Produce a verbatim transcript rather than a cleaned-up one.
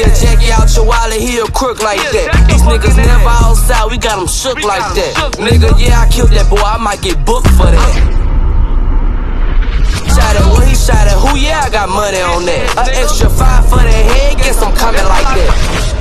that Jackie out your wallet, he a crook like that. These niggas never outside, we got them shook like that. Nigga, yeah, I killed that boy, I might get booked for that. Shot at what he shot at who, yeah, I got money on that. An extra five for the head, guess I'm coming like that.